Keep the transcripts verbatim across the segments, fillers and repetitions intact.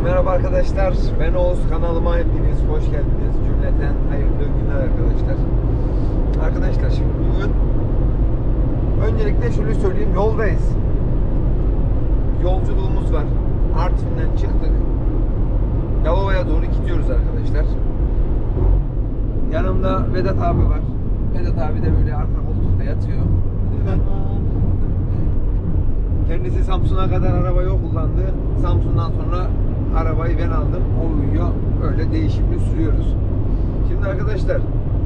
Merhaba arkadaşlar, ben Oğuz. Kanalıma hepiniz hoş geldiniz. Cümleten hayırlı günler arkadaşlar. Arkadaşlar şimdi bugün öncelikle şunu söyleyeyim, yoldayız. Yolculuğumuz var. Artvin'den çıktık. Yalova'ya doğru gidiyoruz arkadaşlar. Yanımda Vedat abi var. Vedat abi de böyle arka koltukta yatıyor. Kendisi Samsun'a kadar arabayı o kullandı. Samsun'dan sonra arabayı ben aldım. O uyuyor. Öyle değişimli sürüyoruz. Şimdi arkadaşlar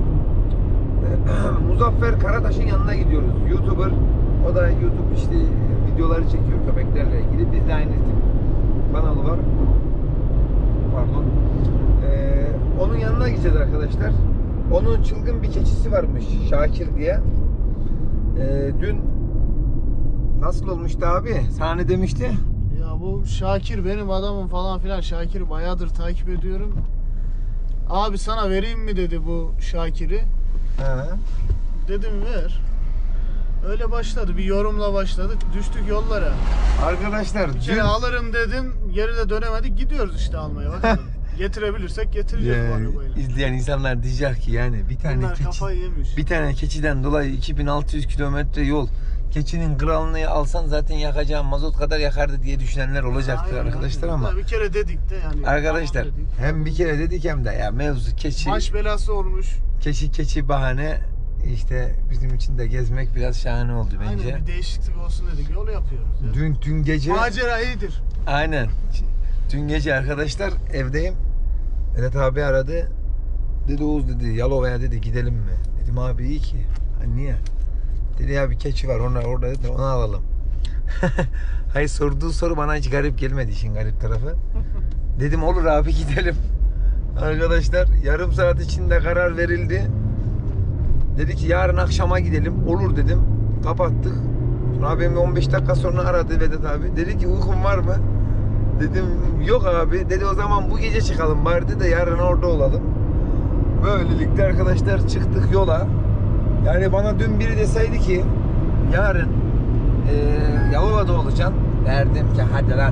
Muzaffer Karataş'ın yanına gidiyoruz. YouTuber. O da YouTube işte videoları çekiyor köpeklerle ilgili. Bizde aynı tip kanalı var. Pardon. Ee, onun yanına gideceğiz arkadaşlar. Onun çılgın bir keçisi varmış. Şakir diye. Ee, dün nasıl olmuştu abi? Sana ne demişti? Ya bu Şakir benim adamım falan filan. Şakir'i bayağıdır takip ediyorum. Abi sana vereyim mi dedi bu Şakir'i. He. Dedim ver. Öyle başladı. Bir yorumla başladık. Düştük yollara. Arkadaşlar Bir kere alırım dedim. Geri de dönemedik. Gidiyoruz işte almaya bakalım. Getirebilirsek getireceğiz bu arabayla. İzleyen insanlar diyecek ki yani bir tane Bunlar keçi, kafayı yemiş. bir tane keçiden dolayı iki bin altı yüz kilometre yol, keçinin kralını alsan zaten yakacağın mazot kadar yakardı diye düşünenler olacaktır. Aynen, arkadaşlar aynen. Ama bir kere dedik de yani. arkadaşlar tamam dedik. Hem bir kere dedik hem de ya mevzu keçi, Baş belası olmuş. keçi keçi bahane, işte bizim için de gezmek biraz şahane oldu bence. Aynen, bir değişiklik olsun dedik. Yolu yapıyoruz. Ya. Dün dün gece macera iyidir. Aynen. Dün gece arkadaşlar evdeyim. Vedat abi aradı. Dedi Oğuz dedi Yalova'ya dedi gidelim mi? Dedim abi iyi ki. Hani niye? Dedi ya bir keçi var onlar orada dedi onu alalım. Hayır, sorduğu soru bana hiç garip gelmedi, işin garip tarafı. Dedim olur abi gidelim. Arkadaşlar yarım saat içinde karar verildi. Dedi ki yarın akşama gidelim. Olur dedim. Kapattık. Sonra abim on beş dakika sonra aradı Vedat abi. Dedi ki uykun var mı? Dedim yok abi. Dedi o zaman bu gece çıkalım bari de yarın orada olalım. Böylelikle arkadaşlar çıktık yola. Yani bana dün biri deseydi ki yarın e, Yalova'da olacaksın, derdim ki hadi lan.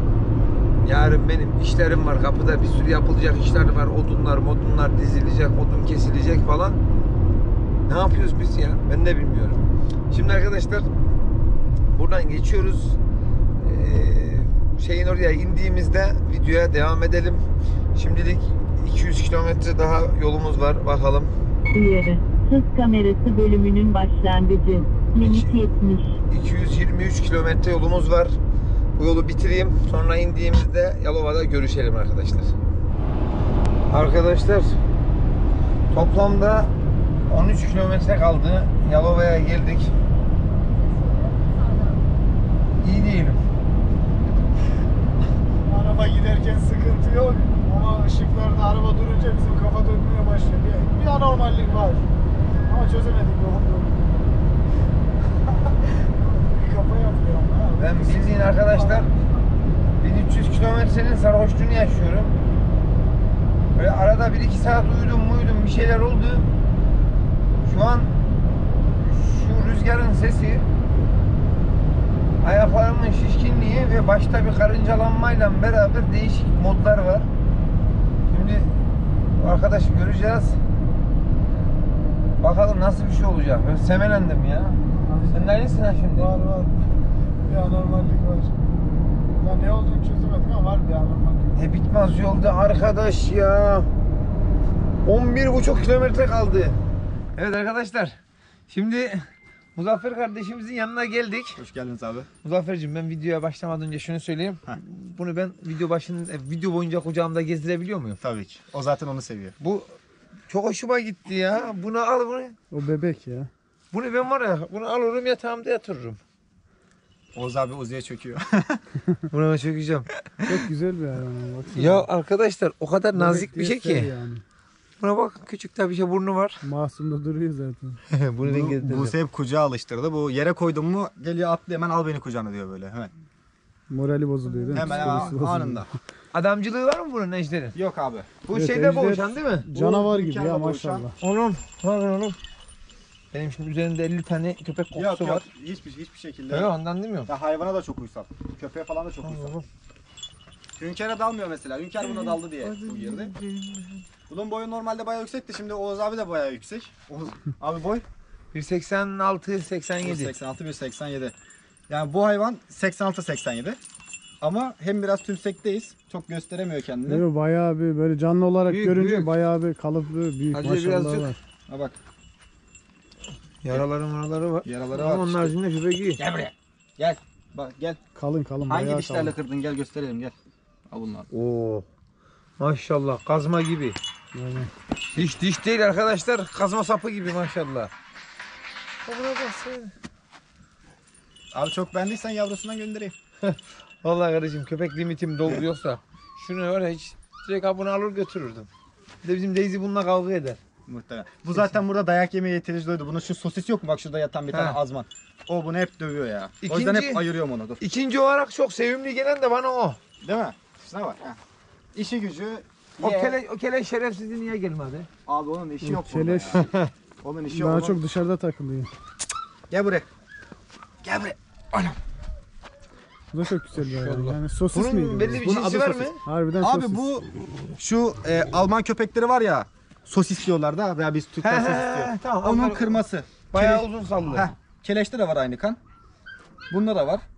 Yarın benim işlerim var, kapıda bir sürü yapılacak işler var. Odunlar modunlar dizilecek, odun kesilecek falan. Ne yapıyoruz biz ya? Ben de bilmiyorum. Şimdi arkadaşlar buradan geçiyoruz. Ee, şeyin oraya indiğimizde videoya devam edelim. Şimdilik iki yüz kilometre daha yolumuz var. Bakalım. Uyarı. Hız kamerası bölümünün başlangıcı. Limit yetmiş. iki yüz yirmi üç kilometre yolumuz var. Bu yolu bitireyim. Sonra indiğimizde Yalova'da görüşelim arkadaşlar. Arkadaşlar toplamda on üç kilometre kaldı. Yalova'ya geldik. İyi değilim. Araba giderken sıkıntı yok ama ışıklarda araba durunca bizim kafa dönmeye başlıyor. Bir, bir anormallik var ama çözemedik yolun yolu. Kafa yapıyor ama. Ben bildiğin arkadaşlar bin üç yüz kilometrenin sarhoşluğunu yaşıyorum. Böyle arada bir iki saat uyudum uyudum bir şeyler oldu. Şu an şu rüzgarın sesi, ayaklarımın şişkinliği ve başta bir karıncalanmayla beraber değişik modlar var. Şimdi arkadaşı göreceğiz. Bakalım nasıl bir şey olacak. Ben semelendim ya. Sen neredesin ha şimdi? Var var. Bir anormallik var. Ya ne olduğunu çözemedik ama var bir anormallik. Ne bitmez yolda arkadaş ya. on bir buçuk kilometre kaldı. Evet arkadaşlar. Şimdi Muzaffer kardeşimizin yanına geldik. Hoş geldiniz abi. Muzaffer'cim ben videoya başlamadan önce şunu söyleyeyim. Heh. Bunu ben video başının video boyunca kucağımda gezdirebiliyor muyum? Tabii ki. O zaten onu seviyor. Bu çok hoşuma gitti ya. Bunu al bunu. O bebek ya. Bunu ben var ya bunu alırım yatağımda yatırırım. Oğuz abi Uzi'ye çöküyor. Buna çökeceğim. Çok güzel bir hayvan. Baksana. Ya arkadaşlar o kadar Bebek nazik bir şey diye ki. yani. Buna bak küçük tabii şey burnu var. Masum da duruyor zaten. Bunu ben Bu, gezdireceğim. Buse hep kucağa alıştırdı. Bu yere koydum mu geliyor atlıyor hemen al beni kucağına diyor böyle hemen. Morali bozuluyor değil mi? Hemen Psikolojisi bozuluyor. anında. Adamcılığı var mı bunun Ejder'in? Yok abi. Bu Evet, şeyde Ejder boğuşan değil mi? Canavar Bu gibi ya mükemmel maşallah. Oğlum, var oğlum. Benim şimdi üzerinde elli tane köpek kokusu Yok yok var. hiçbir hiçbir şekilde. Öyle ondan demiyorum. Ya hayvana da çok uysal. Köpeğe falan da çok uysal. Oğlum. Hünkâr'a dalmıyor mesela. Hünkâr buna daldı diye bu girdi. Bunun boyu normalde bayağı yüksekti. Şimdi Oğuz abi de bayağı yüksek. Oğuz abi boy bir seksen altı seksen bir yedi. seksen altı bir seksen yedi. Yani bu hayvan seksen altı seksen yedi. Ama hem biraz tümsekteyiz. Çok gösteremiyor kendini. Böyle bayağı bir böyle canlı olarak Büyük, görünce büyük. bayağı bir kalıplı büyük Hacı maşallah birazcık- var. Ha bak. Yaraları maraları var. Yaraları Ama var. onun işte. haricinde köpek iyi. Gel buraya. Gel. Bak gel. Kalın kalın Hangi bayağı dişlerle kalın. kırdın? Gel gösterelim gel. Al bunlar. Oo. Maşallah kazma gibi. Yani Diş diş değil arkadaşlar. Kazma sapı gibi maşallah. Buna baksana. Abi çok beğendiysen yavrusundan göndereyim. Vallahi kardeşim köpek limitim doldu yoksa şunu var ya hiç direkt abone alır götürürdüm. Bir de bizim Daisy bununla kavga eder. Muhtemelen. Bu zaten burada dayak yemeye yeterince doydu. Bunun şu sosis yok mu? Bak şurada yatan bir tane Ha. azman. O bunu hep dövüyor ya. O yüzden İkinci- hep ayırıyorum onu. Dur. İkinci olarak çok sevimli gelen de bana o. Değil mi? Şuna bak. Ha. İşi gücü. O ye. kele, o kele şerefsizi niye gelmedi? Abi onun işi yok Çeleş burada ya. Onun işi yok. daha Onun- çok dışarıda takılıyor. Gel buraya. Gel buraya. Bu da çok güzel bir hayvan. Yani sosis Bunun miydi? belli bu? bir Bunun cinsi adı var sosis. mı? Harbiden Abi sosis. bu şu e, Alman köpekleri var ya. Sosis diyorlar da veya biz Türkler He, sosis he, diyor. he, tamam, Onun onlar- kırması. Bayağı Keleş- uzun sallı. Heh, Keleşte de var aynı kan. Bunda da var.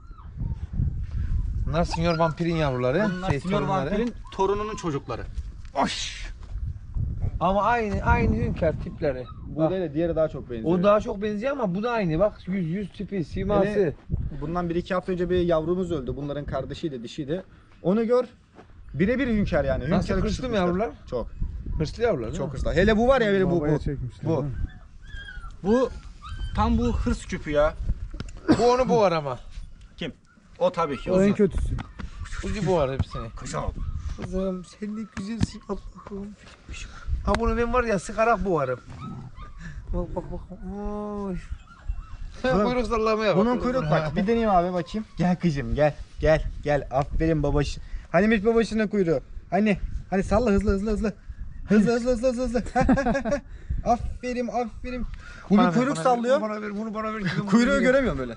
Bunlar sinyor vampirin yavruları. Bunlar şey, Sinyor torunları. Vampirin torununun çocukları. Oş. Ama aynı aynı hünkâr tipleri. Bu Bak, değil de diğeri daha çok benziyor. o daha çok benziyor ama bu da aynı. Bak yüz yüz tipi, siması. Hele bundan bir iki hafta önce bir yavrumuz öldü. Bunların kardeşiydi, dişiydi. Onu gör. Birebir hünkâr yani. Nasıl, Hünkârı hırslı mı küçültmüşler. yavrular? Çok. Hırslı yavrular değil Çok mi? hırslı. Hele bu var ya hele bu Babaya bu. çekmişler, Bu. değil mi? Bu tam bu hırs küpü ya. Bu onu boğar ama. Kim? O tabii ki. O en Uzun. kötüsü. Ucu boğar hepsini. Kuşam. Kızım sen de güzelsin Allah'ım. Ha bunu ben var ya sıkarak boğarım. Bak bak bak. Oy. Kuyruk sallamaya bak. Bunun kuyruk bak. Bir deneyeyim abi bakayım. Gel kızım gel. Gel gel. Aferin babaş. Hani Miş babasının kuyruğu. Hani hani salla hızlı hızlı hızlı. Hızlı hızlı hızlı hızlı. hızlı. Aferin aferin. Bu Bana bir ver, kuyruk bana sallıyor. Ver, bunu bana ver, bunu bana ver. Bunu Kuyruğu ver. göremiyorum böyle.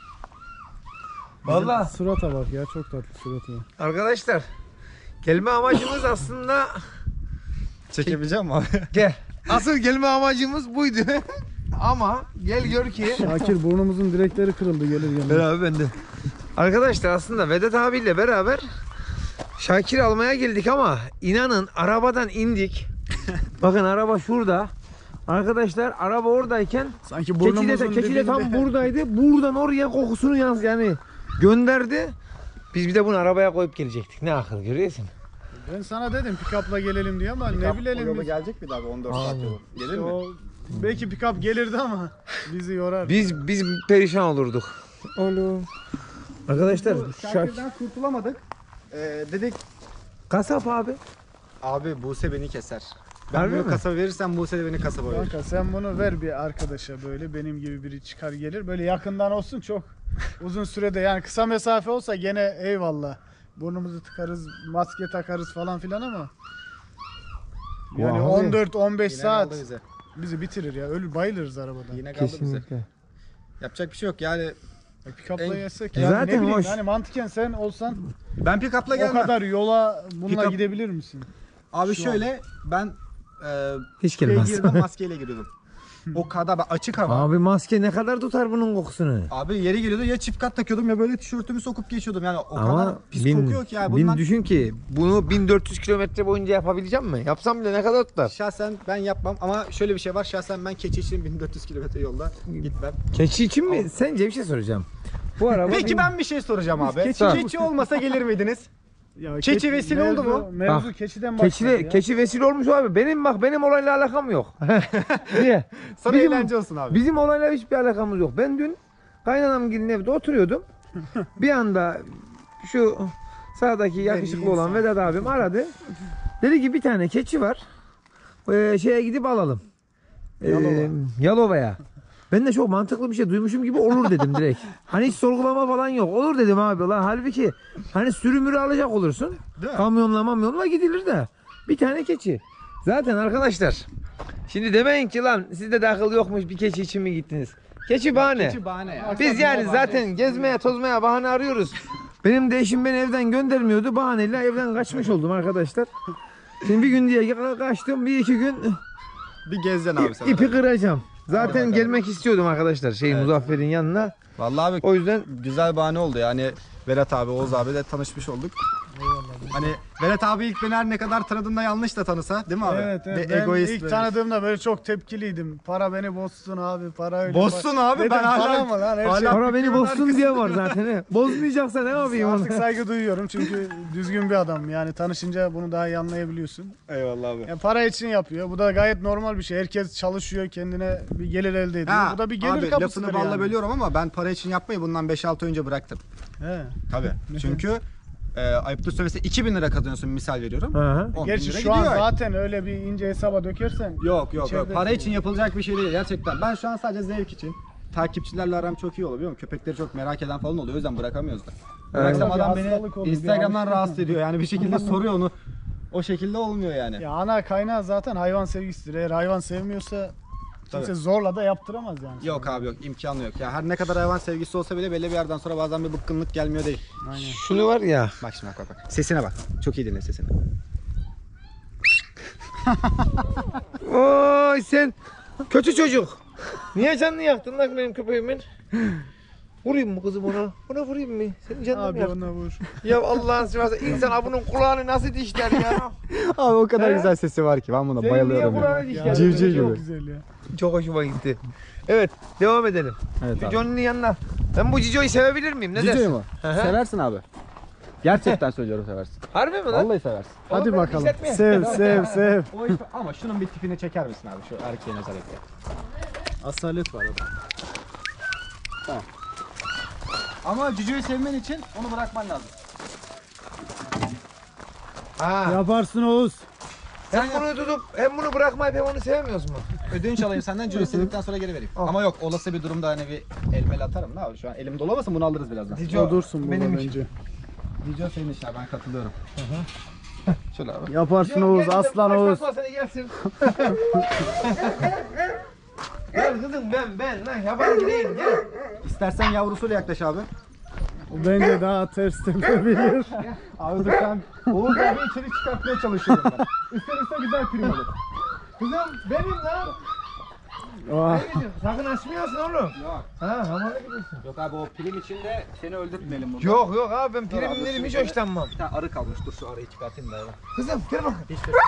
Valla Surata bak ya, çok tatlı suratı var. arkadaşlar gelme amacımız aslında Çekebileceğim mi abi? gel. Asıl gelme amacımız buydu. Ama gel gör ki Şakir burnumuzun direkleri kırıldı gelir gelmez. Beraber bende. Arkadaşlar aslında Vedat abiyle beraber Şakir almaya geldik ama inanın arabadan indik. Bakın araba şurada. Arkadaşlar araba oradayken Sanki keçi de, burnumuzun keçi de tam dibinde. buradaydı. Buradan oraya kokusunu yaz yani gönderdi. Biz bir de bunu arabaya koyup gelecektik. Ne akıl görüyorsun? Ben sana dedim pick-up'la gelelim diye ama ne O bilelim yola biz. gelecek mi daha on dört saat yolu? Gelir mi? O, belki pick-up gelirdi ama bizi yorar. Biz biz perişan olurduk. Oğlum. Arkadaşlar Şak Şakir'den kurtulamadık. Ee, dedik kasap abi. abi Buse beni keser. Ben Harbi bunu mi? kasaba verirsem Buse de beni kasaba verir. Kanka sen bunu ver bir arkadaşa, böyle benim gibi biri çıkar gelir. Böyle yakından olsun, çok uzun sürede, yani kısa mesafe olsa gene eyvallah. Burnumuzu tıkarız, maske takarız falan filan ama yani Vay. on dört on beş Yine saat kaldı bize. bizi bitirir ya. Ölür, bayılırız arabadan. Yine kaldı bize. Kesinlikle. Yapacak bir şey yok yani. E, pick-up'la En- yesek E yani zaten ne bileyim, hoş. yani mantıken sen olsan Ben pick-up'la o gelmem. kadar yola bununla Pick-up- gidebilir misin? Abi Şu şöyle ben e, Hiç şeye gelmez. girdim maskeyle giriyordum. O kadar ben açık hava. Abi. Abi maske ne kadar tutar bunun kokusunu? yeri geliyordu ya çift kat takıyordum ya böyle tişörtümü sokup geçiyordum. Yani o kadar Ama pis bin, kokuyor ki ya. bin Bundan düşün ki bunu bin dört yüz kilometre boyunca yapabileceğim mi? Yapsam bile ne kadar tutar? şahsen ben yapmam ama şöyle bir şey var. Şahsen ben keçi için bin dört yüz kilometre yolda gitmem. Keçi için mi? Sence bir şey soracağım. Bu araba Peki bin- ben bir şey soracağım abi. Keçi- Keçi, keçi olmasa gelir miydiniz? Ya Keçi keçi- vesile oldu mevzu- mu? Mevzu Bak, keçiden başladı keçi, ya. keçi vesile olmuş abi. Benim bak benim olayla alakam yok. Niye? Sana Bizim- eğlence olsun abi. Bizim olayla hiçbir alakamız yok. Ben dün kaynanam gelin evde oturuyordum. Bir anda şu sağdaki yakışıklı olan Vedat abim aradı. Dedi ki bir tane keçi var. Ee, şeye gidip alalım. Ee, Yalova. Yalova'ya. Ben de çok mantıklı bir şey duymuşum gibi olur dedim direkt. Hani hiç sorgulama falan yok. Olur dedim abi lan. Halbuki hani sürümürü alacak olursun. Değil mi? Kamyonla mamyonla gidilir de. Bir tane keçi. Zaten arkadaşlar şimdi demeyin ki lan sizde de akıl yokmuş bir keçi için mi gittiniz? Keçi bahane. Keçi bahane ya. Biz yani Bahane. zaten gezmeye tozmaya bahane arıyoruz. Benim de eşim beni evden göndermiyordu. Bahaneyle evden kaçmış oldum arkadaşlar. Şimdi bir gün diye ka- kaçtım. Bir iki gün Bir gezeceksin abi sen. ipi kıracağım. Zaten bakalım. gelmek istiyordum arkadaşlar şey Evet. Muzaffer'in yanına. Vallahi abi O yüzden güzel bahane oldu yani. Vedat abi, Oğuz abi de tanışmış olduk. Hani Vedat abi ilk beni her ne kadar tanıdığında yanlış da tanısa değil mi abi? Evet, evet. Bir Ben egoist ilk böyle. tanıdığımda böyle çok tepkiliydim. Para beni bozsun abi, para öyle. Bozsun abi, Dedim, ben hala- para mı lan? Her hala- şey. para beni bozsun diye var zaten. He. Bozmayacaksa ne yapayım Artık onu? saygı duyuyorum çünkü düzgün bir adam. Yani tanışınca bunu daha iyi anlayabiliyorsun. Eyvallah abi. Yani para için yapıyor. Bu da gayet normal bir şey. Herkes çalışıyor, kendine bir gelir elde ediyor. Ha, Bu da bir gelir abi, kapısıdır lafını balla yani. bölüyorum ama ben para için yapmayı bundan beş altı önce bıraktım. He. Tabii. Çünkü e, ayıptır söylemesi iki bin lira kazanıyorsun, misal veriyorum. Hı hı. on bin Gerçi lira şu an gidiyor. zaten öyle bir ince hesaba dökersen Yok yok yok. İçeride- Para için yapılacak bir şey değil gerçekten. Ben şu an sadece zevk için. Takipçilerle aram çok iyi oluyor biliyor musun? Köpekleri çok merak eden falan oluyor. O yüzden bırakamıyoruz da. Bıraksam Bir adam hastalık beni olur, bir Instagram'dan alışkanlık. rahatsız ediyor. Yani bir şekilde soruyor onu. O şekilde olmuyor yani. ya ana kaynağı zaten hayvan sevgisidir. Eğer hayvan sevmiyorsa kimse Tabii. zorla da yaptıramaz yani. Yok abi yok, imkanı yok. Ya her ne kadar hayvan sevgisi olsa bile belli bir yerden sonra bazen bir bıkkınlık gelmiyor değil. Aynen. Şunu var ya. Bak şimdi bak bak bak. Sesine bak. Çok iyi dinle sesini. Oy sen kötü çocuk. Niye canını yaktın lan benim köpeğimin? Vurayım mı kızım ona? Ona vurayım mı? Senin canını mı Abi yaktın? ona vur. Ya Allah'ın seversen insan abunun kulağını nasıl dişler ya? Abi o kadar He? güzel sesi var ki ben buna Senin bayılıyorum niye ya. kulağını dişler? Civciv Çok gibi. güzel ya. Çok hoşuma gitti. Evet devam edelim. Evet Şu abi. Johnny'nin yanına. Ben bu Cico'yu sevebilir miyim? Ne dersin? mu? Hı hı. Seversin abi. Gerçekten söylüyorum seversin. Harbi mi lan? Vallahi seversin. Hadi Oğlum ben bakalım. işletmeye- Sev sev sev. O iş, ama şunun bir tipini çeker misin abi şu erkeğin özellikle? Asalet var orada. Ama cücüğü sevmen için onu bırakman lazım. Ha. Yaparsın Oğuz. Hem bunu tutup hem bunu bırakmayıp hem onu sevmiyoruz mu? Ödünç alayım senden, cücüğü sevdikten sonra geri vereyim. Al. Ama yok, olası bir durumda hani bir elmeli atarım da abi, şu an elim dolamasın, bunu alırız birazdan. Cico, O dursun burada benim için. bence. Cücüğü senin işin abi, ben katılıyorum. Şöyle abi. Yaparsın Oğuz, Gel, aslan gel, Oğuz. başlatma seni gelsin. Gel kızım ben ben lan yaban gideyim gel. İstersen yavrusuyla yaklaş abi. O bence daha ters tepebilir. Abi dur sen Oğuz abi içeri çıkartmaya çalışıyorum ben. İsterse güzel prim olur. Kızım benim lan. Oha. Benim. Sakın açmıyorsun oğlum. Yok. Ha hamara gidiyorsun. Yok abi, o prim içinde seni öldürtmeyelim burada. Yok yok abi ben abi, primlerim hiç şimdi- hoşlanmam. Bir tane arı kalmış, dur şu arıyı çıkartayım da. Kızım gel bakın.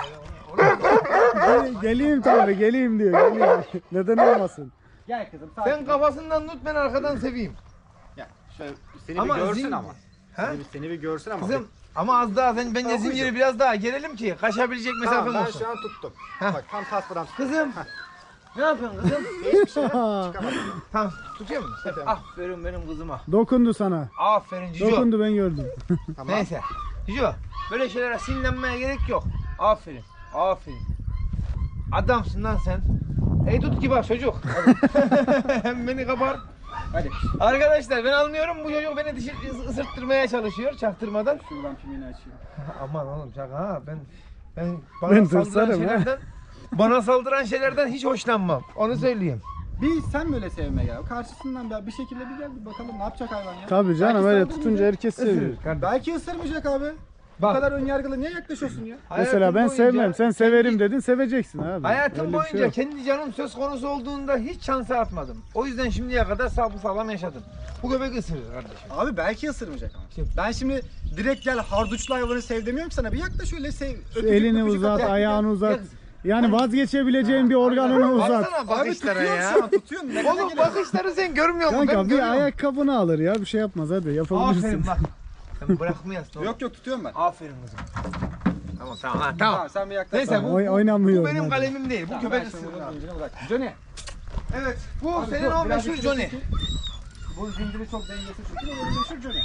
Gel- geleyim tabii, geleyim diyor. Geleyim. Neden olmasın? Gel kızım sakin Sen ol. kafasından tut ben arkadan seveyim. Gel. Şöyle seni Ama bir görsün zin- ama. Ha? Seni, bir- seni bir görsün ama. Kızım ama az daha sen bence Tamam, zinciri buyurun. biraz daha gerelim ki kaçabilecek Tamam, mesafem ben olsun. şu an tuttum. Heh. Bak tam tas buram. Kızım. Ne yapıyorsun kızım? Hiçbir şey çıkamaz. Tamam tutuyor musun? Aferin benim kızıma. Dokundu sana. Aferin Cico. Dokundu, ben gördüm. Tamam. Neyse. Cico böyle şeylere sinirlenmeye gerek yok. Aferin. Aferin. Adamsın lan sen. Ey tut ki bak çocuk. Hem beni kabar. Hadi. Arkadaşlar ben anlıyorum bu çocuk beni dişi ısırttırmaya çalışıyor çaktırmadan. Şuradan pimini açayım. Aman oğlum şaka ha ben ben bana Ben saldıran tırsarım ha. şeylerden bana saldıran şeylerden hiç hoşlanmam. Onu söyleyeyim. Bir sen böyle sevme gel. Karşısından bir, bir şekilde bir gel bir bakalım ne yapacak hayvan ya. Tabii canım, Belki öyle saldırmayacak. tutunca herkes seviyor. Belki ısırmayacak abi. Bu Bak. kadar önyargılı niye yaklaşıyorsun ya? Mesela Hayatım ben boyunca- sevmem, sen severim dedin, seveceksin abi. Hayatım Öyle bir şey boyunca yok. kendi canım söz konusu olduğunda hiç şansa atmadım. O yüzden şimdiye kadar sağ sağlam yaşadım. Bu köpek ısırır kardeşim. Abi belki ısırmayacak ama. Şimdi- Ben şimdi direkt gel harduçlu hayvanı sev demiyorum ki sana. Bir yaklaş öyle sev. Şu öpücük elini öpücük uzat, at. ayağını uzat. Gel. Yani vazgeçebileceğin bir organını uzat. Baksana Abi bakışlara tutuyorum ya. şu an tutuyorsun. Ne kadar Oğlum geliyor? bakışları sen görmüyor musun? Ben Kanka bir görüyorum. ayakkabını alır ya, bir şey yapmaz, hadi yapabilirsin. Aferin bak. Sen bırakmayasın oğlum. Yok yok tutuyorum ben. Aferin kızım. Tamam tamam lan, Tamam, tamam. sen bir yaklaş. Neyse bana. bu, Oy- bu, oynamıyorum bu benim hadi. kalemim değil. Bu Tamam, köpek ben şimdi ısırır bunun abi. zincirini bırak. Johnny. Evet bu Abi senin dur, o biraz meşhur bir Johnny. çekil. Bu zinciri çok dengesiz çünkü o meşhur Johnny.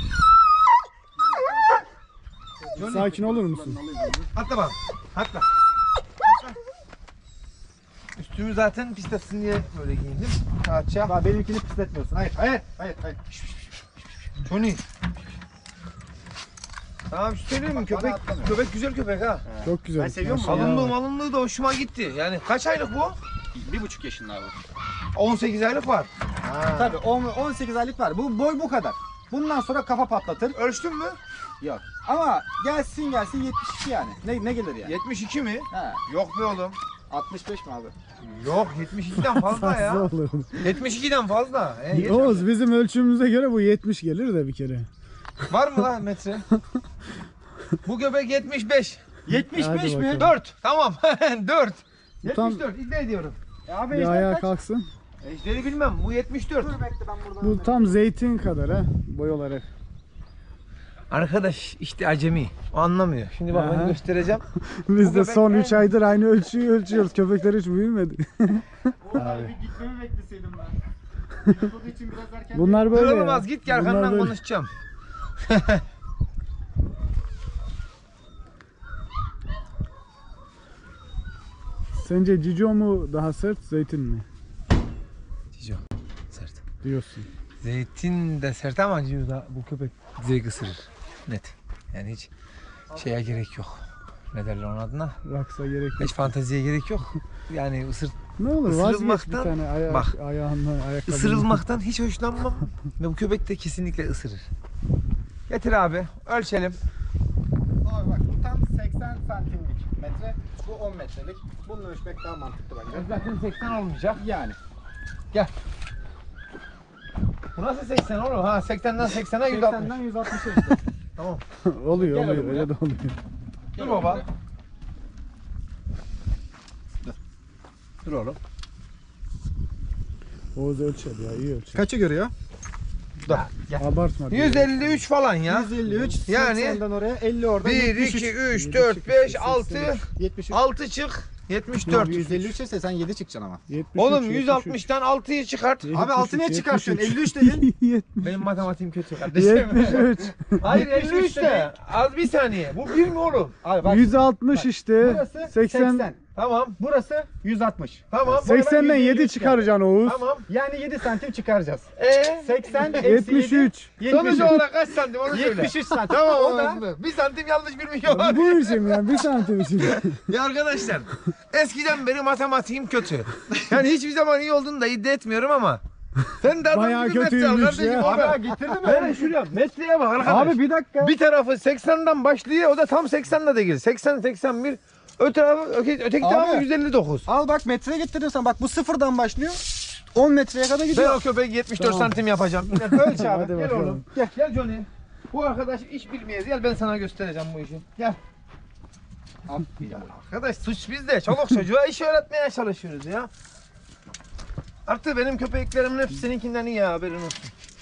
Johnny. Sakin olur musun? Atla bak. Atla. Atla. Üstümü zaten pis atsın diye böyle giyindim. Rahatça. Bak benimkini pisletmiyorsun. Hayır hayır hayır hayır. Johnny. Tamam bir şey söyleyeyim mi? Bak, Köpek, bana atlamıyor. köpek güzel köpek ha. Çok güzel. Ben seviyorum bunu. Maşallah. Alındığı malınlığı da hoşuma gitti. Yani kaç aylık bu? Bir buçuk yaşında abi. on sekiz aylık var. Ha. Tabii on, on sekiz aylık var. Bu boy bu kadar. Bundan sonra kafa patlatır. Ölçtün mü? Yok. Ama gelsin gelsin yetmiş iki yani. Ne ne gelir yani? yetmiş iki mi? Ha. Yok be oğlum. altmış beş mi abi? Yok yetmiş ikiden fazla ya. Fazla olur. yetmiş ikiden fazla. E, geç Oğuz abi. bizim ölçümümüze göre bu yetmiş gelir de bir kere. Var mı lan metre? Bu göbek yetmiş beş. yetmiş beş Hadi mi? bakalım. dört. Tamam. dört. Tam- yetmiş dört. İddia ediyorum. E abi Bir ejder ayağa kaç? kalksın. Ejderi bilmem. Bu yetmiş dört. Dur bekle ben buradan. Bu tam zeytin kadar ha boy olarak. Arkadaş işte acemi. O anlamıyor. Şimdi bak Aha. ben göstereceğim. Biz de göbek son en- üç aydır aynı ölçüyü ölçüyoruz. Köpekler hiç büyümedi. Buradan bir gitmemi bekleseydim ben. Dedikodu için biraz erken. Bunlar böyle Dur ya. olmaz git gel Bunlar arkandan böyle. konuşacağım. Sence Cico mu daha sert, zeytin mi Cico. Sert. diyorsun? Zeytin de sert ama Cico da bu köpek zevk ısırır. Net. Yani hiç şeye gerek yok. Ne derler onun adına? Raksa gerek yok. Hiç fanteziye gerek yok. Yani ısır, Ne olur vazgeç bir ısırılmaktan- tane aya bak, ayağından ayakkabından. ısırılmaktan hiç hoşlanmam. Ve bu köpek de kesinlikle ısırır. Getir abi. Ölçelim. Abi bak bu tam seksen santimlik metre. Bu on metrelik. Bunu ölçmek daha mantıklı bence. Zaten seksen olmayacak. Yani. Bu nasıl seksen oğlum? Ha seksenden seksene yüz altmış. seksenden yüz altmışa işte. Tamam. oluyor Gel oluyor oğlum öyle de oluyor. Dur baba. Dur oğlum. Oğuz ölçer ya iyi ölçer. Kaçı görüyor? Dur. Gel. Abartma. diyor. yüz elli üç falan ya. yüz elli üç. Yani- seksenden oraya elli oradan. bir, yetmiş üç. iki, üç, Yedi dört, çıkış, beş, seksen altı. üç. yetmiş üç. altı çık. yetmiş Yok, dört. yüz elli üç ise sen yedi çıkacaksın ama. yetmiş üç, Oğlum yetmiş üç. yüz altmıştan altıyı çıkart. yetmiş Abi altı üç, niye çıkartıyorsun? yetmiş üç. elli üç dedin. yetmiş Benim matematiğim kötü kardeşim. yetmiş üç. Hayır elli üç de. Az bir saniye. Bu bir mi oğlum? Abi bak. yüz altmış işte. Burası seksen. seksen. Tamam. Burası yüz altmış. Tamam. seksenden yüz elli yedi üç çıkaracaksın Oğuz. Tamam. Yani yedi santim çıkaracağız. Ee? seksen eksi yetmiş yedi. üç. Sonuç olarak kaç santim onu söyle. yetmiş üç santim. Tamam O da anlaşıldı. Bir santim yanlış bilmiş olabilir. Bu işim ya bir santim için. Ya arkadaşlar eskiden beri matematiğim kötü. Yani hiçbir zaman iyi olduğunu da iddia etmiyorum ama. Sen de adam Bayağı gibi metre al kötüymüş kardeşim. ya. Abi, Abi getirdim ben şuraya metreye bak arkadaş. Abi bir dakika. Bir tarafı seksenden başlıyor o da tam seksende değil. seksen seksen bir. Öte tarafı öteki, öteki Abi. tarafı yüz elli dokuz. Al bak metreye getirdim sen. Bak bu sıfırdan başlıyor. on metreye kadar Ben gidiyor. o köpeği yetmiş dört Tamam. santim yapacağım. Ölç abi. Hadi Gel bakalım. oğlum. Gel. Gel Johnny. Bu arkadaş iş bilmeyiz. Gel ben sana göstereceğim bu işi. Gel. Ya arkadaş suç bizde. Çoluk çocuğa iş öğretmeye çalışıyoruz ya. Artık benim köpeklerimin hepsi seninkinden iyi ya, haberin olsun.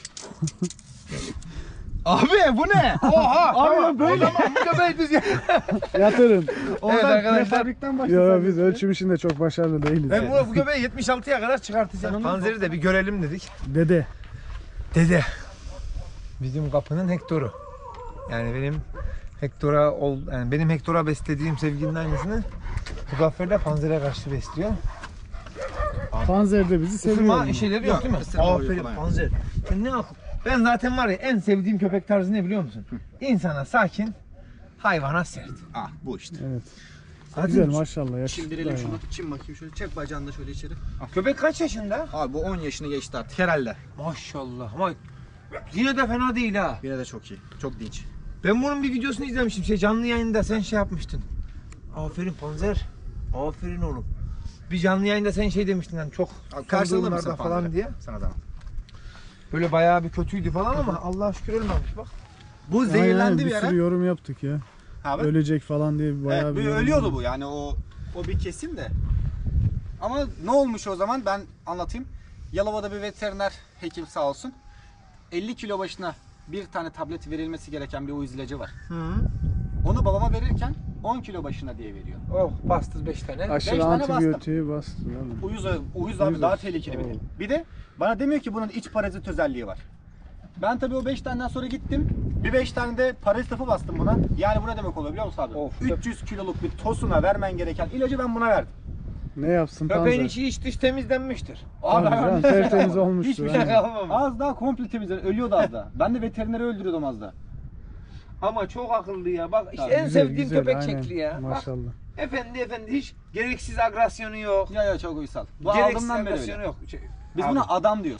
Abi bu ne? Oha! Abi tamam, böyle. O zaman bu köpeği biz ya. Yatırın. Evet arkadaşlar. Fabrikten Yo biz ölçüm işinde çok başarılı değiliz. Ben bu, bu köpeği yetmiş altıya kadar çıkartacağım. Panzeri de bir görelim dedik. Dede. Dede. Bizim kapının Hector'u. Yani benim Hector'a ol, yani benim Hector'a beslediğim sevginin aynısını Muzaffer de Panzer'e karşı besliyor. Panzer de bizi seviyor. Isırma yani. şeyleri yok, Yok, değil mi? ısırma Aferin huyu falan. Panzer. Sen ne akıl? Ben zaten var ya en sevdiğim köpek tarzı ne biliyor musun? İnsana sakin, hayvana sert. Ah bu işte. Evet. Zaten Güzel maşallah. yakışıklı Çimdirelim hayvan. şunu. Çim bakayım şöyle. Çek bacağını da şöyle içeri. Köpek kaç yaşında? Abi bu on yaşını geçti artık herhalde. Maşallah. Ama yine de fena değil ha. Yine de çok iyi. Çok dinç. Ben bunun bir videosunu izlemiştim. Şey canlı yayında sen şey yapmıştın. Aferin Panzer. Aferin oğlum. Bir canlı yayında sen şey demiştin yani çok Abi karşıladı mısın durumlarda falan diye. Sana da. Böyle bayağı bir kötüydü falan ama Allah'a şükür ölmemiş bak. Bu Aynen, zehirlendi bir bir sürü ara. yorum yaptık ya. Abi. Ölecek falan diye bayağı Evet, bir bir yorum ölüyordu yaptık. bu yani o o bir kesin de. Ama ne olmuş o zaman ben anlatayım. Yalova'da bir veteriner hekim sağ olsun. elli kilo başına bir tane tablet verilmesi gereken bir uyuz ilacı var. Hı. Onu babama verirken on kilo başına diye veriyor. Oh bastır beş tane. Aşırı Beş tane antibiyotiği bastı. değil mi? Uyuz, uyuz abi Uyuz. daha tehlikeli bir Oo. de. Bir de bana demiyor ki bunun iç parazit özelliği var. Ben tabii o beş taneden sonra gittim. Bir beş tane de parazit hapı bastım buna. Yani bu ne demek oluyor biliyor musun abi? Of. üç yüz kiloluk bir tosuna vermen gereken ilacı ben buna verdim. Ne yapsın Köpeğin Panzer? içi iç dış temizlenmiştir. Tabii canım, tertemiz olmuştur. Hiçbir şey aynen. kalmamış. Az daha komple temizler. Ölüyordu az daha. Ben de veterineri öldürüyordum az daha. Ama çok akıllı ya. Bak işte Tabii, en Güzel, sevdiğim güzel, köpek aynen. şekli ya. Bak, Maşallah. efendi efendi hiç gereksiz agresyonu yok. Ya ya çok uysal. Bu Gereksiz aldığımdan beri agresyonu öyle. yok. Şey, Biz abi, buna adam diyoruz.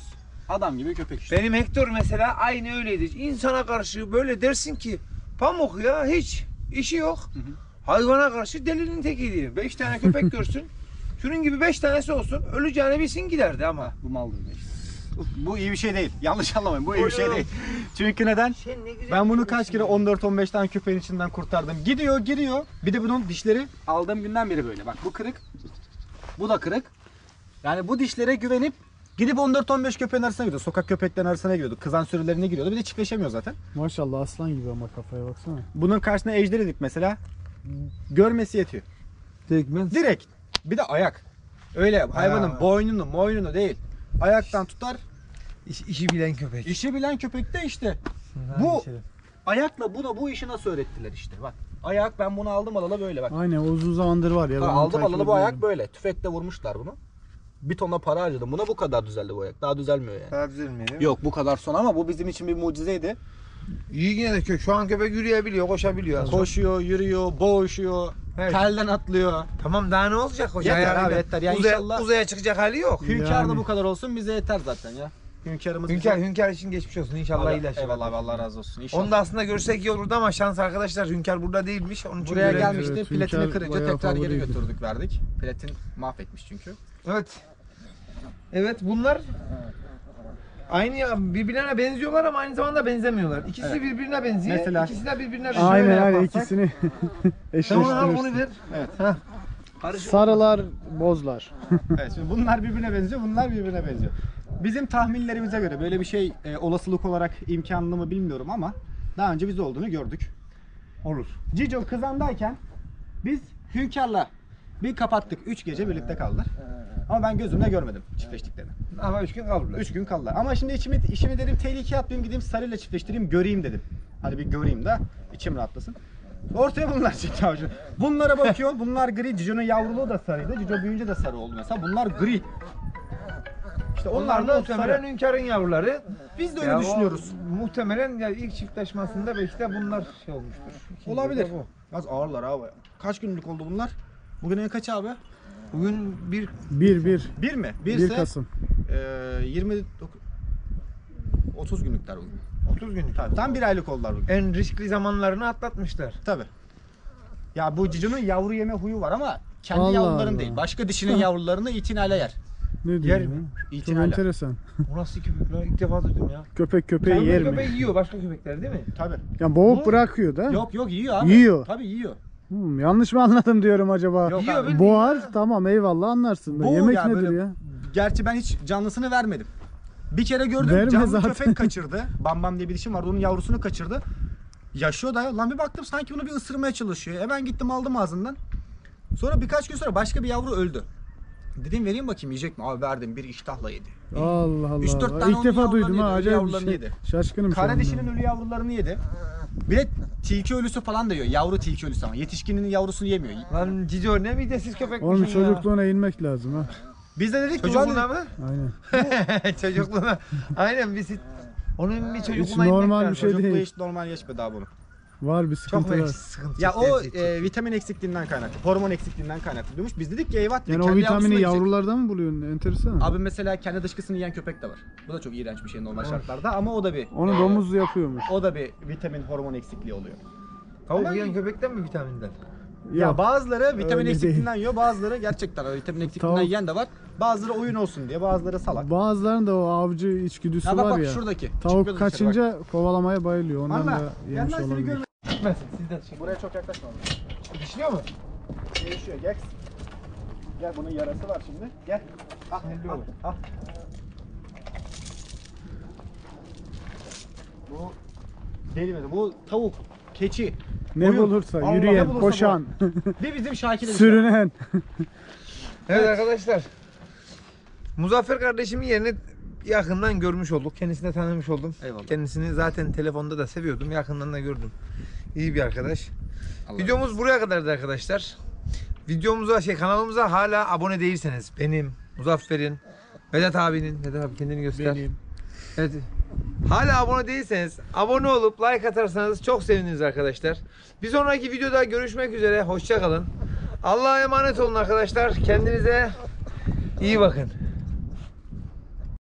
Adam gibi köpek işte. Benim Hector mesela aynı öyleydi. İnsana karşı böyle dersin ki pamuk ya, hiç işi yok. Hı hı. Hayvana karşı delinin tekiydi. Beş tane köpek görsün. Şunun gibi beş tanesi olsun. Öleceğini bilsin giderdi ama. Bu maldır be işte. Bu iyi bir şey değil. Yanlış anlamayın. Bu iyi bir şey değil. Çünkü neden? Ben bunu kaç kere on dört on beş tane köpeğin içinden kurtardım. Gidiyor, giriyor. Bir de bunun dişleri aldığım günden beri böyle. Bak bu kırık. Bu da kırık. Yani bu dişlere güvenip gidip on dört on beş köpeğin arasına gidiyordu. Sokak köpeklerin arasına giriyordu. Kızan sürülerine giriyordu. Bir de çiftleşemiyor zaten. Maşallah aslan gibi ama kafaya baksana. Bunun karşısına ejder edip mesela görmesi yetiyor. Tekmen. Direkt. Bir de ayak. Öyle hayvanın Ha. boynunu, moynunu değil. Ayaktan tutar. İş, işi bilen köpek. İşi bilen köpek de işte. Ha, Bu işte. ayakla buna bu işi nasıl öğrettiler işte. Bak. Ayak ben bunu aldım alalı böyle bak. Aynen uzun zamandır var ya. Ha, ben onu aldım takip alalı bu ayak ediyorum. böyle. Tüfekle vurmuşlar bunu. Bir tonla para harcadım. Buna bu kadar düzeldi bu ayak. Daha düzelmiyor yani. Daha düzelmiyor değil mi? Yok bu kadar son ama bu bizim için bir mucizeydi. İyi yine de kök. Şu an köpek yürüyebiliyor, koşabiliyor. Koşuyor, yürüyor, boğuşuyor, Evet. telden atlıyor. Tamam, daha ne olacak hoca? Yeter Yani abi, yeter. Yani uzaya, inşallah- uzaya çıkacak hali yok. Hünkâr da Yani. bu kadar olsun bize yeter zaten ya. Hünkârımız Hünkar, bizim- hünkar için geçmiş olsun. İnşallah Allah, iyileşir. eyvallah abi, Allah razı olsun. İnşallah. Onu da aslında görsek iyi olurdu ama şans arkadaşlar, hünkar burada değilmiş. Onun için Buraya göremiyoruz. gelmişti. Evet, Platini Hünkar kırınca bayağı tekrar geri favoriydi. götürdük verdik. Platin mahvetmiş çünkü. Evet. Evet, bunlar aynı ya, birbirlerine benziyorlar ama aynı zamanda benzemiyorlar. İkisi Evet. birbirine benziyor. Mesela- İkisi de birbirine benziyor. Aynen Şöyle aynen yaparsak- ikisini Sen onu al, onu eşleştirirsin. ver. Evet. Heh. Karışık. Sarılar, bozlar. Evet, şimdi bunlar birbirine benziyor, bunlar birbirine benziyor. Bizim tahminlerimize göre böyle bir şey e, olasılık olarak imkanlı mı bilmiyorum ama daha önce biz olduğunu gördük. Olur. Cico kızandayken biz Hünkâr'la bir kapattık. Üç gece birlikte kaldılar. Ama ben gözümle görmedim çiftleştiklerini. Ama üç gün kaldılar. Üç gün kaldılar. Ama şimdi içimi, işimi dedim tehlikeye atmayayım, gideyim sarıyla çiftleştireyim, göreyim dedim. Hadi bir göreyim de içim rahatlasın. Ortaya bunlar çıktı abi. Bunlara bakıyorum. Bunlar gri. Cico'nun yavruluğu da sarıydı. Cico büyüyünce de sarı oldu mesela. Bunlar gri. İşte onlar Onlar da muhtemelen sarı. hünkârın yavruları. Biz de öyle Ya o düşünüyoruz. muhtemelen ya ilk çiftleşmesinde belki de bunlar şey olmuştur. İkinci Olabilir. de bu. Az ağırlar abi. Kaç günlük oldu bunlar? Bugün en kaç abi? Bugün bir bir bir. Bir mi? bir Birse Kasım. e, yirmi dokuz otuz günlükler bugün. otuz günlük. Tabii, tam bir aylık oldular bugün. En riskli zamanlarını atlatmışlar. Tabii. Ya bu Cico'nun yavru yeme huyu var ama kendi Allah yavruların Allah. değil. Başka dişinin yavrularını itinayla yer. Ne Yer diyorsun? mi? ya? Çok İtinayla. enteresan. Bu nasıl köpek lan? İlk defa duydum ya. Köpek köpeği Kendi yer mi? köpek yiyor başka köpekler değil mi? Tabii. Yani boğup Bu- bırakıyor da. Yok yok yiyor abi. Yiyor. Tabii yiyor. Hmm, yanlış mı anladım diyorum acaba? Yok Yiyor abi. bildiğin Boğar ya. tamam eyvallah anlarsın da. Bu Yemek ya nedir böyle- ya? Gerçi ben hiç canlısını vermedim. Bir kere gördüm Verme canlı zaten. köpek kaçırdı. Bam Bam diye bir dişim vardı, onun yavrusunu kaçırdı. Yaşıyor da lan bir baktım sanki bunu bir ısırmaya çalışıyor. E ben gittim aldım ağzından. Sonra birkaç gün sonra başka bir yavru öldü. Dedim vereyim bakayım yiyecek mi? Abi verdim, bir iştahla yedi. Allah Allah. Üç dört tane İlk onun defa duydum yavrularını ha yedi, acayip bir yavrularını şey. yedi. Şaşkınım şu Kara anda. dişinin ölü yavrularını yedi. Bir de tilki ölüsü falan da yiyor. Yavru tilki ölüsü ama yetişkinin yavrusunu yemiyor. Lan Cico ne midesiz köpekmişsin Oğlum ya. çocukluğuna inmek lazım ha. Biz de dedik ki Çocukluğuna ulan mı? Aynen. Çocukluğuna. Aynen biz onun bir çocukluğuna Hiç inmek normal bir lazım. şey çocukluğu değil. hiç normal geçmedi daha bunu. Var bir Çok sıkıntı mu var. sıkıntı? Ya çok o tehlikeli, e, vitamin eksikliğinden kaynaklı, hormon eksikliğinden kaynaklı diyormuş. Biz dedik ki eyvah dedik, Yani o kendi vitamini yavrusunu yiyecek. yavrulardan mı buluyorsun? Enteresan. Abi mesela kendi dışkısını yiyen köpek de var. Bu da çok iğrenç bir şey normal şartlarda ama o da bir Onu domuz yapıyormuş. o da bir vitamin hormon eksikliği oluyor. Tavuk Ama- yiyen köpekten mi vitaminden? Ya Yok. bazıları vitamin Öyle eksikliğinden yiyor, bazıları gerçekten öyle vitamin eksikliğinden Tavuk- yiyen de var. Bazıları oyun olsun diye, bazıları salak. Bazılarının da o avcı içgüdüsü Ya bak var bak ya. şuradaki. Tavuk Çıkıyordu dışarı bak. kaçınca kovalamaya bayılıyor. Ondan Anla. da yemiş Yandan seni olabilir. görme. Gitmesin sizden çekin. Buraya çok yaklaşma. Dişliyor mu? Değişiyor Gex. Gel bunun yarası var şimdi. Gel. Ah, Belli ah, olur. ah. Bu deli mi? Bu tavuk, keçi. Ne koyun. bulursa, Allah, ne yürüyen, bulursa koşan, bu. Bir bizim Şakir'e bir şey. sürünen. Evet arkadaşlar. Muzaffer kardeşimin yerini yakından görmüş olduk. Kendisini de tanımış oldum. Eyvallah. Kendisini zaten telefonda da seviyordum. Yakından da gördüm. İyi bir arkadaş. Allah Videomuz buraya kadardı arkadaşlar. Videomuza şey kanalımıza hala abone değilseniz benim, Muzaffer'in, Vedat abinin, Vedat abi kendini göster. Benim. Evet. Hala abone değilseniz abone olup like atarsanız çok seviniriz arkadaşlar. Bir sonraki videoda görüşmek üzere. Hoşça kalın. Allah'a emanet olun arkadaşlar. Kendinize iyi bakın.